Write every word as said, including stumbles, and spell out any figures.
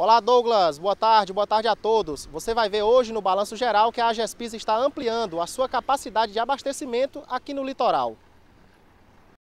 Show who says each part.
Speaker 1: Olá Douglas, boa tarde, boa tarde a todos. Você vai ver hoje no Balanço Geral que a Agespisa está ampliando a sua capacidade de abastecimento aqui no litoral.